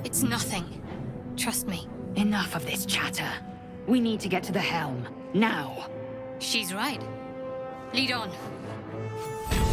It's nothing. Trust me. Enough of this chatter. We need to get to the helm. Now. She's right. Lead on.